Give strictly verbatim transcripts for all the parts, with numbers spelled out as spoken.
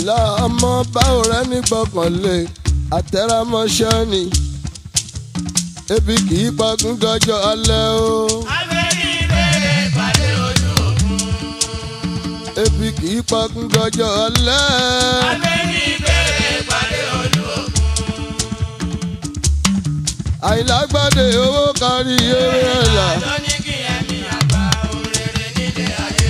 Àyìnlá ọmọ báwo rẹ ní gbọ́kànlé àtẹ̀rámọ́ṣẹ́ ni ebi kì í pagún dọjọ́ alẹ́ o. Abẹ́ni bèrè pàdé ojú òkun. Ebi kì í pagún dọjọ́ alẹ́. Abẹ́ni bèrè pàdé ojú òkun. Àyìnlá gbàdé owó kárí eré ẹ̀là. Lóní kí ẹ̀mí àgbà òrèrè nílé ayé.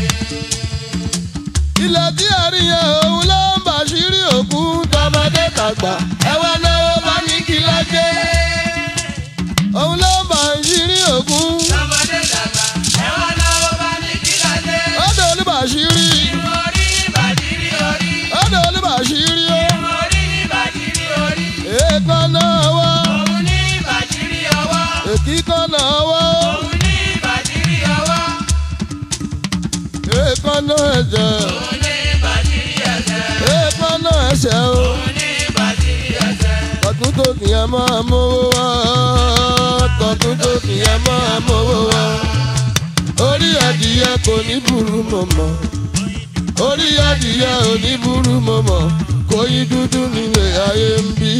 Ilẹ̀ tí a rí yẹn òun ló ń bàṣírí òkú tọmọdé tàgbà. Ẹ wá náwó bá ní kí lájẹ́. Òun ló ń bàṣírí òkú. Tọmọdé dàgbà, ẹ wá náwó bá ní kí lájẹ́. Ọ̀dọ̀ olúbàṣírí. Orí ìbàdírí orí. Ọ̀dọ̀ olúbàṣírí o. Orí ìbàdírí orí. Èékánná ọwọ́. Òun ní ìbàdírí ọwọ́. Èkíkánná ọwọ́. Òun ní ìbàdírí ọwọ́. Èékánná ẹsẹ̀. Òun ní ìbàdírí ẹsẹ̀. Èékánná ẹsẹ̀ o. Òun ní ìbàdírí ẹsẹ̀. Tọ̀tún tó kìyàn máa mówó wá. Tọ̀tún tó kìyàn máa mówó wá. Orí adìyẹ kò ní burú mọ̀mọ́. Orí adìyẹ ò ní burú mọ̀mọ́. Kò yí dúdú nílé ayé ń bí.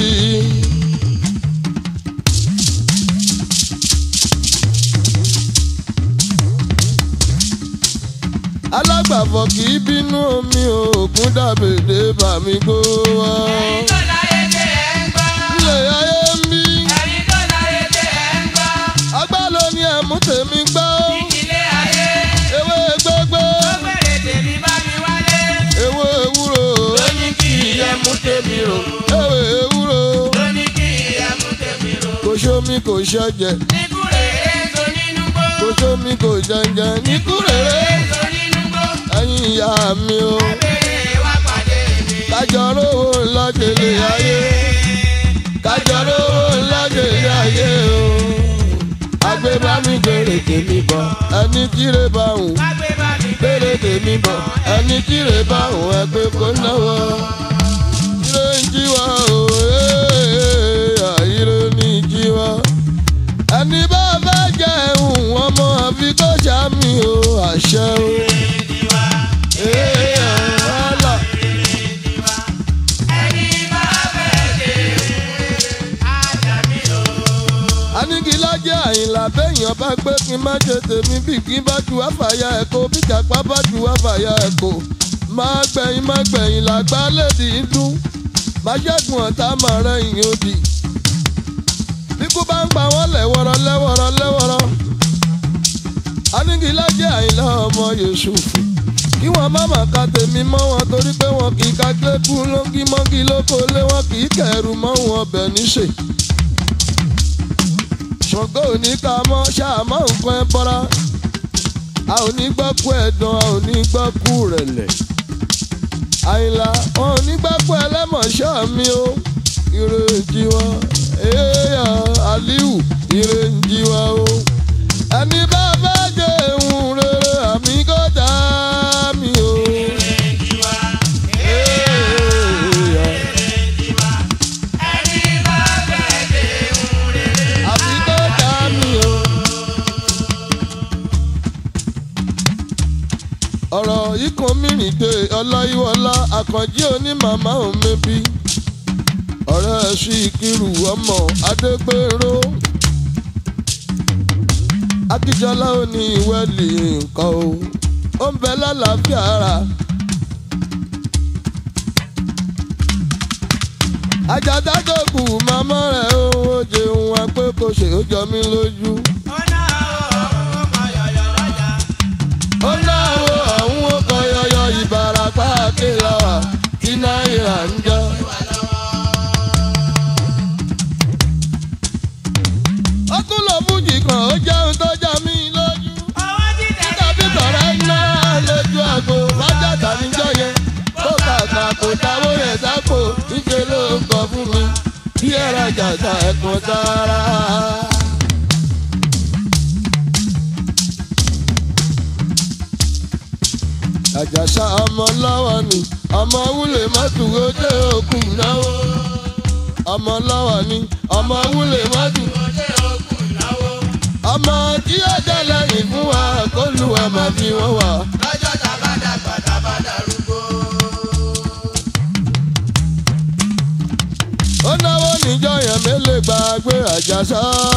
Alágbàfọ̀ kì í bínú omi òkun dàbèdè bàmí kó wá. Ẹ̀yin tó láyé dé ẹ̀ ń gbọ́. Nílé ayé ń bí. Ẹ̀yin tó láyé dé ẹ̀ ń gbọ́. Agbá ló ní ẹ̀mú tèmi gbọ́. Ìdílé ayé. Ewé gbégbé. Ó gbèrè tèmi bá mi wálé. Ewé ewúro. Lóní kí ìyẹn mú tèmi rò. Ewé ewúro. Lóní kí ìyẹn mú tèmi rò. Kò sómi kò ṣẹ̀jẹ̀. Níkúrè èso nínú gbó. Kò sómi kò jẹ̀jẹ̀. Níkúrèrè. Èso nínú gbó. Ẹ̀yin ìyá mi o. Abẹ́rẹ́ wá pàdé mi. Kájọ rówó ńlá jèlé ayé. Kájọ rówó ńlá jèlé ayé o. Àgbẹ̀ bá mi gbèrè tèmi bọ̀. Ẹni tíre bá wù. Lágbé bá mi Gbèrè tèmi bọ̀. Ẹni tíre bá wù ẹgbẹ́ kó náwó. Ire ń jí wa o. Ire ní jí wa. Ẹni bá bá jẹ ẹ̀hún ọmọ àfi kó ṣàmì o. Àṣẹ o. Wàhálà. ẹni bá fẹ́ dé. Àjàmí o. Anígilájẹ́ Àyìnlá bẹ́yàn bá gbé kí n má ṣe tèmi bí kí n bá ju àfàyà ẹ̀kọ́ bí jàpá bá ju àfàyà ẹ̀kọ́. Má gbẹ̀yìn má gbẹ̀yìn làgbá lédi ń dún. Má ṣẹ́gun ọ̀tá máa rẹ̀yìn òdì. Bí kú bá ń pa wọ́n lẹ́wọ̀rọ̀ lẹ́wọ̀rọ̀ lẹ́wọ̀rọ̀. Anígilájẹ́ Àyìnlá ọmọ Yẹ̀sùfù. Kí wọ́n má má ka tèmi mọ́ wọn torí pé wọn kì í ka gbẹ́kú lóńgí mọ́gí lóko lé wọn kì í kẹ̀rù mọ́ wọn ọbẹ̀ níṣe. Ṣàngó ò ní ká mọ́ ṣáàmọ́ nǹkan ẹ bọ́ra. A ò ní gbọ́kú ẹ̀dán, a ò ní gbọ́kú rẹ̀lẹ̀. Àyìnlá wọn ò ní gbọ́kú ẹlẹ́mọ̀ṣọ́ mi o. Ire ń jí wa, èèyà Aliu, ire ń jí wa o. Ẹni bá bá jẹ ìhun rere àmì kò dá mi o. Ẹni bá fẹ́ dé ohun rere. Àmì kò dá mi o. Ọ̀rọ̀ yìí kan mìíràn dé Ọláyíwọlá Àkànjí oní màmá òun mẹ́bí. Ọ̀rẹ́ Síkírù ọmọ Adégbèrò. Akíjọlá ò ní ìwẹ́lì nǹkan o. Ó ń bẹ lálàáfíà ara. Àjàdá tó kù màmá rẹ̀ ó ó jẹun wá pé kò ṣe ó jọ mí lójú. Ó náà ó kọ yọ̀yọ̀ lọ́jà. Ó náwó ọ̀hún ó kọ yọyọ Ìbàràpá Akéláwà tí náírà ń jọ. Ó tún lọ fújì kan ó jẹun tó já mí lójú. Ọwọ́ títẹ̀ Tàbí tọ̀rẹ́ ná lójú àgbo májàdá níjọ́ yẹn. Kó kàkà kò dáwó yẹn sápò níṣẹ́ ló ń kọ fún mi. Bí ẹ̀rọ jàdá ẹ̀kan sára. Àjàṣà ọmọ lọ́wọ́ ni ọmọ wúlé mọ́tò ojú òkú náwó. Ọmọ lọ́wọ́ ni ọmọ wúlé mọ́tò. Ọmọ tí ó jẹ́ lẹ́yìn fún wa kó lù wá máa fi wọ́n wà. lọ́jọ́ tàbádàgbà tàbádàrúgbó. yẹn mélòó gbàgbé àjàsá.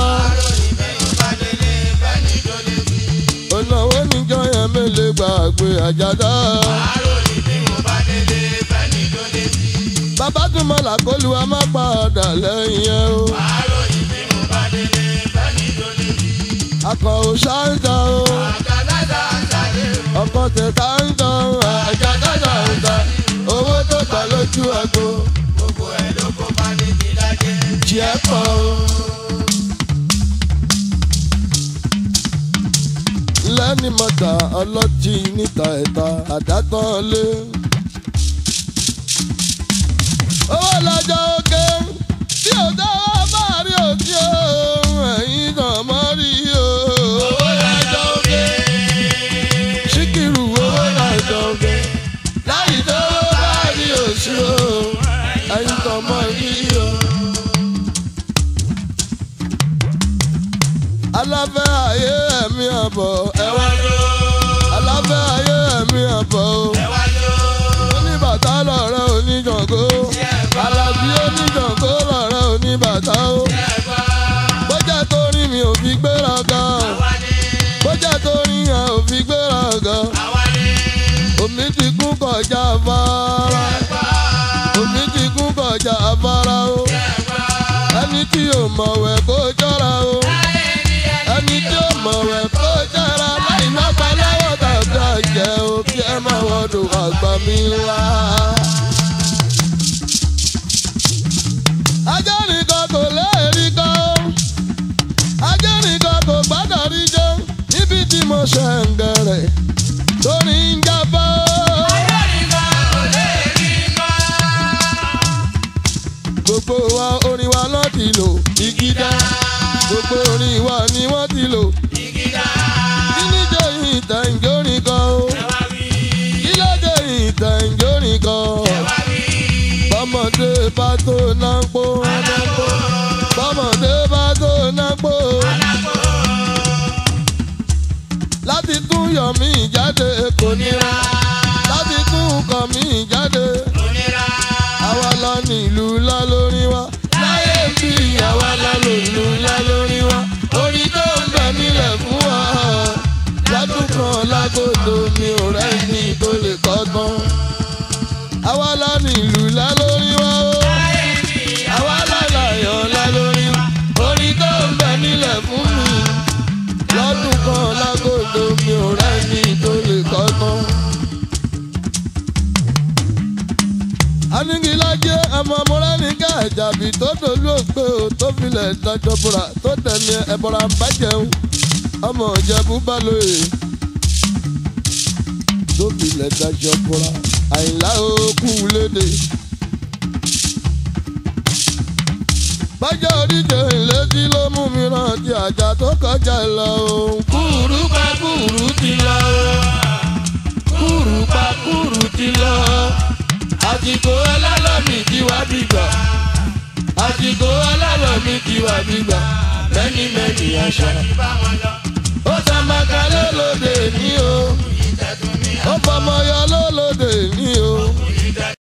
Onáwó níjọ́ yẹn mélòó gbàgbé àjàsá. Bàbá tún mọ̀ làkólú a má padà lẹ́yìn yẹn o. Akọ̀ ò ṣáńtà o. Ọkọ̀ tẹ̀ táńtà o. Àjàsá táńtà. Owó tó gbà lójú àgbo. Gbogbo ẹ̀ ló kó bá ní ti lájẹ́. Jẹ́ pọ̀ o. Lẹ́ni mọ̀tà ọlọ́tí níta ẹ̀ta àdátán lé. Owó lọ́jọ́ òkè tí ò dáwọ́ bá rí òkè o. Ẹ̀yin náà mọ́ rí o. Owó lọ́jọ́ òkè. Síkírù owó lọ́jọ́ òkè. Láyìí tó bá rí òsì o. Ẹ̀yin náà mọ́ rí o. Aláfẹ́ ayé ẹ̀mí àbọ̀ ẹ wá lọ. Aláfẹ́ ayé ẹ̀mí àbọ̀ o. Ẹ wá lọ. Oníbàtà lọ̀rẹ́ oníjàngó. Alábí oníjàngó lọ̀rẹ́ oníbàtà o. Bọ́jà tó rí mi ò fi gbéraga. Bọ́jà tó rí yẹn ò fi gbéraga. Omi ti kún kọjá afárá. Omi ti kún kọjá afárá o. Ẹni tí ò mọ̀wẹ̀ kó jọra o. Ẹni tí ó mọ̀ rẹ̀ kó jẹ́ra láì má pa lọ́wọ́ tàbí àjẹ́ o kí ẹ má wọ́dọ̀ àgbà mi wá. Ajá nìkan kò léèrí kan, ajá nìkan kò gbọ́dọ̀ rí jẹ́ níbi tí mo ṣe ń gẹ̀rẹ̀ torí ń jábọ́. Ajá nìkan kò léèrí kan. Gbogbo wa orin wa lọ́ ti lò ìgídá. Gbogbo orin wa ni wọ́n ti lò. Ìgídá. Kí ní jẹ́ ìtàǹjórin kan o? Kí ló jẹ́ ìtàǹjórin kan? Bọ́mọdé bá tó nápó. Bọ́mọdé bá tó nápó. Láti tún yọ̀ mí jáde kò nira. Láti tún kọ̀ mí jáde. Àwa lọ ní ìlú ńlá lórí wa. Láyé bí àwa lọ lòlù ńlá lórí wa. Orí tó ń bẹ nílẹ̀ fún wa. Ládùn kan lágòdò mi ò rẹ́ni tó lè kọ́ tán. Àwa lọ ní ìlú ńlá lórí wa o. Àwa lọ láyọ̀ ńlá lórí wa. Orí tó ń bẹ nílẹ̀ fún mi. Ládùn kan lágòdò mi ò rẹ́ni tó lè kọ́ tán. Anígilájẹ́ ọmọ Mọ́ránìkà Àjàbí tó dolú ògbé o tó filẹ̀ dájọ́ búra tó tẹ̀mí ẹ̀bọ̀ra bàjẹ́un ọmọ Ìjẹ̀bú Balóye tó filẹ̀ dájọ́ búra Àyìnlá òkú lédè. Bájọ́ oríje ìlétí ló mú mi rántí àjà tó kọjá lọ o. Kúrú pa kúrú ti lọ kúrú pa kúrú ti lọ. Àsìkò alálọ́mì ti wá bìgbà. Àsìkò alálọ́mì ti wá bìgbà. Mẹ́ni mẹ́ni àṣà. Ó sàmàkà lólóde ní o. Ó fọmọyọ lólóde ní o.